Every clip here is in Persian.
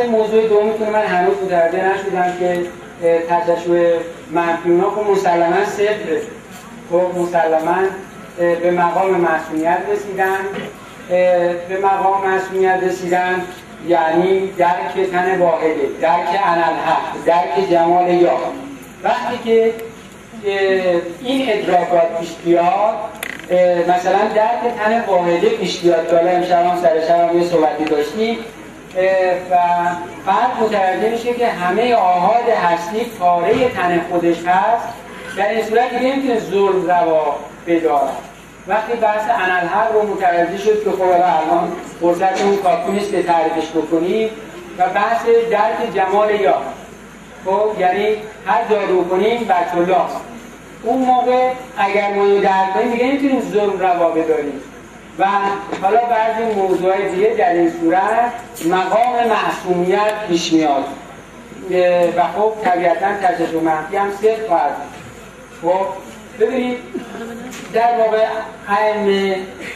موضوع دومتون من هنوز متوجه نشدم که تشعشع منفیونا خب مسلما صفره. خب مسلما به مقام معصومیت رسیدن. به مقام معصومیت رسیدن یعنی درک تن واحده، درک انالحق، درک جمال یا. وقتی که این ادراکات پیش بیاد، مثلا درک تن واحده پیش بیاد که حالا امشب هم سر شب هم یه صحبتی داشتیم و فرد متوجه میشه که همه آحاد هستی پاره تن خودش هست، در این صورت دیگه نمیتونه ظلم روا بدارد. وقتی بحث انالحق رو متوجه شد که خب الان فرصت اون کافی نیست که تعریفش بکنیم و بحث درک جمال یا، خب یعنی هر جا رو کنیم بچه اللاست. اون موقع اگر ما اینو درک کنیم دیگه نمیتونیم ظلم روا بداریم و حالا بعضی موضوعای دیگه در این صورت مقام معصومیت پیش میاد و خب طبیعتاً تشعشع منفی هم صفر خواهد. خب ببینید در واقع ائمه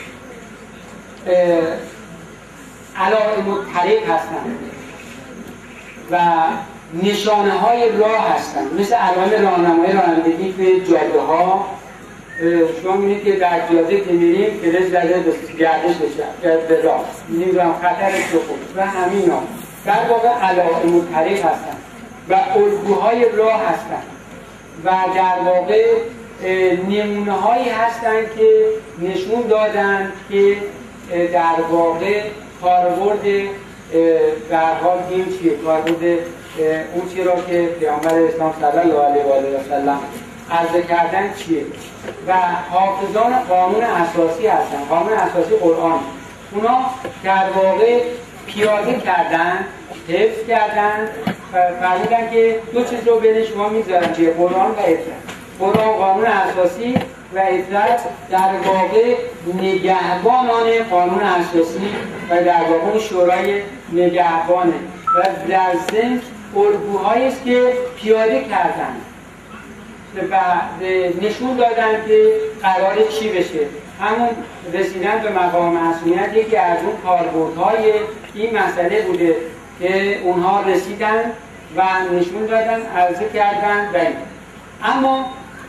علائم الطریق هستند و نشانه های راه هستند، مثل علائم راهنمایی رانندگی به جاده ها. شما می‌بینید که در جاده که میریم فرز زده گردش بشه به راه، نمیدونم خطرش بخور و همینا در واقع علائم الطریق هستند و الگوهای راه هستند و در واقع نمونه هایی هستند که نشون دادن که در واقع کاربرد در حال این چیه، کاربرد اون چی را که پیامبر اسلام صلی الله علیه و آله و سلم عرض کردن چیه و حافظان قانون اساسی هستن. قانون اساسی قرآن، اونا در واقع پیاده کردن، حفظ کردن، فرمودن که دو چیز رو بین شما میذارن که قرآن و اطلاع. قرآن قانون اساسی و اطلاع در واقع نگهبانان قانون اساسی و در واقع شورای نگهبانه و در ضمن الگوهایی است که پیاده کردن و نشون دادن که قرار چی بشه. همون رسیدن به مقام معصومیت یکی از اون کاربردهای این مسئله بوده که اونها رسیدن و نشون دادن، عرضه کردن و این. اما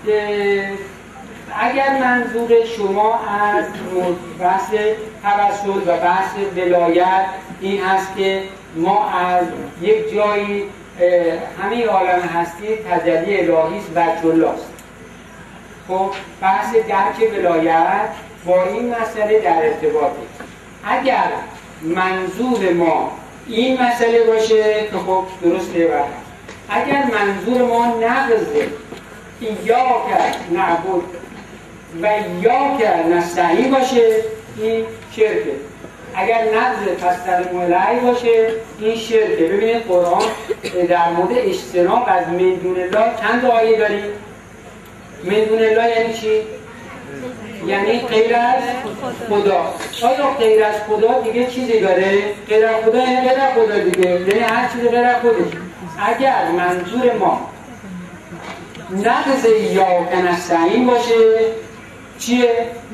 اگر منظور شما از بحث توسل و بحث ولایت این هست که ما از یک جایی همه عالم هستی تجلی الهی است بچه اللاست، خب بحث درک ولایت با این مسئله در ارتباطه. اگر منظور ما این مسئله باشه که خب درسته و اگر منظور ما نقض ایاک نعبد و ایاک نستعین باشه این شرکه. اگر نقض فاستقیموا الیه باشه این شرکه. ببینید قرآن در مورد اجتناب از من دون الله چند آیه داریم؟ من دون الله یعنی چی؟ یعنی غیر از خدا. آیا غیر از خدا دیگه چیزی داره؟ غیر از خدا یعنی غیر از خدا دیگه، یعنی هر چیزی غیر از خودش. اگر منظور ما نقض ایاک نستعین باشه چیه؟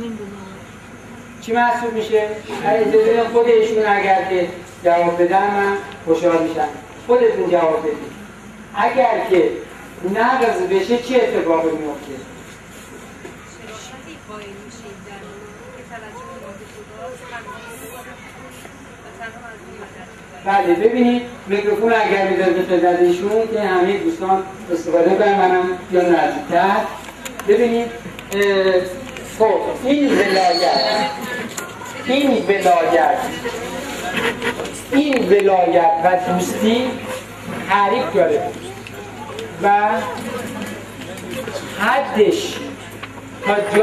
چی محسوب میشه؟ اجازه خودشون اگر که جواب بدن من خوشحال میشم. خودتون جواب بدید. اگر که نقض بشه چه اتفاقی میفته؟ بله ببینید میکروفون اگر میداد به خدمت ایشون که همه دوستان استفاده کنن، منم یا نزدیکتر. ببینید خب این ولایت و دوستی تعریف داره و حدش تا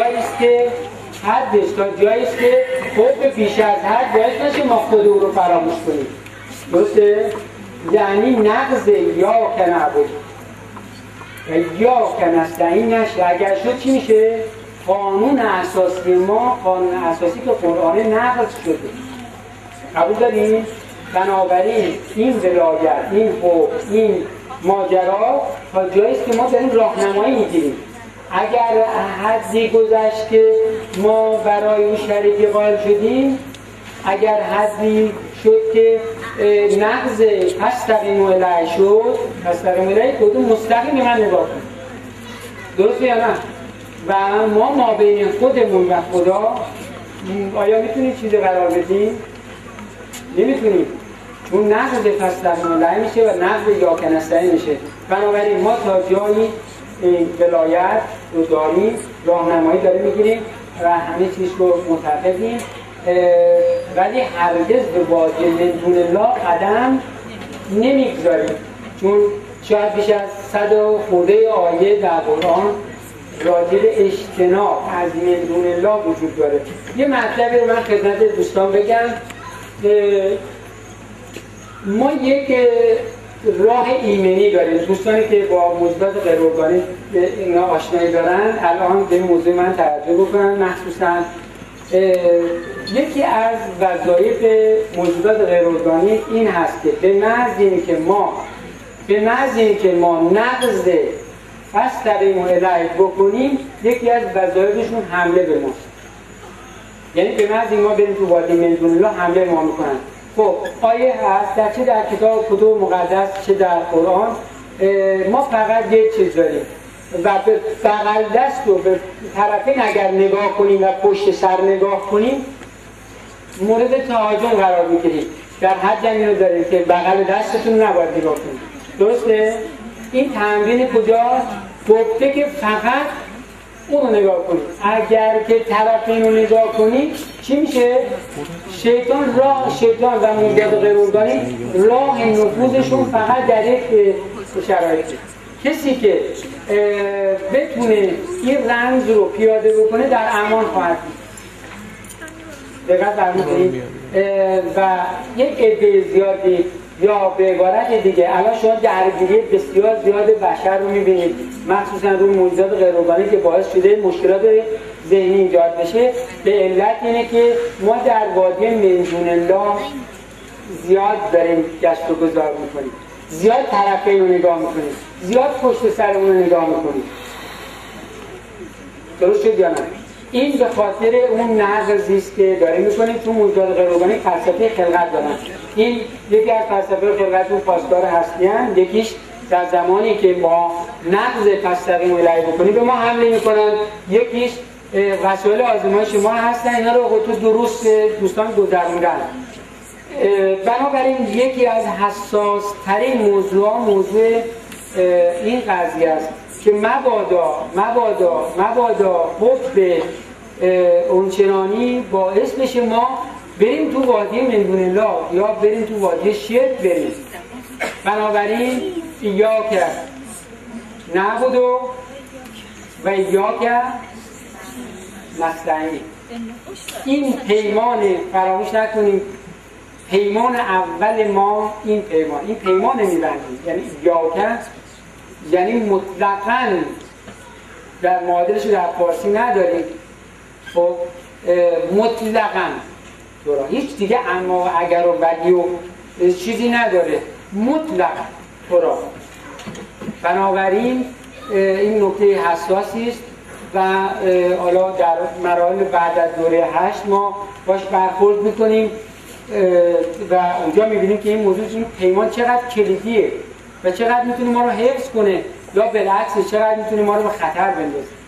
جایی است که خود بیش از حد باید نشه ما خود او رو فراموش کنیم. درسته؟ یعنی نقض ایاک نعبد و ایاک نستعین نشه. اگر شد چی میشه؟ قانون اساسی ما، قانون اساسی که قرآن نقض شده. قبول داریم؟ بنابراین این ولایت، این حکم، این ماجرا تا جایی است که ما داریم راهنمایی میگیریم. اگر حدی گذشت که ما برای اون شریک قائل شدیم، اگر حدی شد که نقض فاستقیموا الیه شد، فاستقیموا الیه کدوم مستقیم من نگاه کن، درسته یا نه؟ و ما بین خودمون و خدا آیا میتونیم چیزی قرار بدیم؟ نمیتونیم، چون نقض فاستقیموا الیه میشه و نقض ایاک نستعین میشه. بنابراین ما تا جایی ولایت رو داریم، راهنمایی داریم میگیریم و همه چیز رو متفقیم، ولی هرگز به وادی من دون الله قدم نمیگذاریم، چون شاید بیش از 100 خورده آیه در قرآن راجع به اجتناب از من دون الله وجود داره. یه مطلبی رو من خدمت دوستان بگم. ما یک راه ایمنی داریم، دوستانی که با موجودات غیر ارگانیک اینا آشنایی دارن الان به موضوع من توجه بکنن. مخصوصا یکی از وظایف موجودات غیر ارگانیک این هست که به محض اینکه ما نقض فاستقیموا الیه بکنیم، یکی از وظایفشون حمله به ماست. یعنی به محض اینکه ما بریم تو وادی من دون الله حمله ما میکنن. خب آیه هست چه در کتاب کتب مقدس چه در قرآن، ما فقط یک چیز داریم و به بغل دست و به طرفین اگر نگاه کنیم و پشت سر نگاه کنیم مورد تهاجم قرار میگیریم. در حد اینو داریم که بغل دستتون نباید نگاه کنیم، درسته؟ این تمرین کجاست؟ گفته که فقط اون رو نگاه کنید. اگر که طرفین رو نگاه کنید چی میشه؟ شیطان و موجودات غیر ارگانیک راه نفوذشون فقط در یک شرایطی. کسی که بتونه این رمز رو پیاده بکنه در امان خواهد بود. دقیق فرمودید؟ و یک عده زیادی یا به عبارت دیگه الان شما درگیری بسیار زیاد بشر رو میبینید، مخصوصا روی موجودات غیر ارگانیک که باعث شده مشکلات ذهنی ایجاد بشه. به علت اینه که ما در وادی من دون الله زیاد داریم گشت و گذار میکنیم، زیاد طرفین رو نگاه میکنیم، زیاد پشت سرمون رو نگاه میکنیم. درست شد یا نه؟ این به خاطر اون نقضی است که داریم میکنیم. تو موجودات غیر ارگانیک فلسفه خلقت دارن. این یکی از فلسفه خلقت و پاسدار هستی هستند. یکیش در زمانی که ما نقض فاستقیموا الیه بکنیم به ما حمله میکنن، یکیش وسایل آزمایش ما هستن. اینا رو تو دروس دوستان گذروندن. بنابراین یکی از حساس ترین موضوع این قضیه است که مبادا حب اونچنانی باعث بشه ما بریم تو وادی من دون الله یا بریم تو وادی شرک بریم. بنابراین ایاک نعبد و ایاک نستعین. این پیمان فراموش نکنیم، پیمان اول ما این پیمان میبندیم، یعنی ایاک، یعنی مطلقاً در معادلش در فارسی نداریم. خب مطلقاً تو را هیچ دیگه اما و اگر و بدی و چیزی نداره، مطلق تو را. بنابراین این نکته حساسی است و حالا در مراحل بعد از دوره 8 ما باش برخورد میکنیم و اونجا میبینیم که این موضوع پیمان چقدر کلیدیه و چقدر میتونه ما رو حفظ کنه یا بالعکس چقدر میتونه ما رو به خطر بندازه.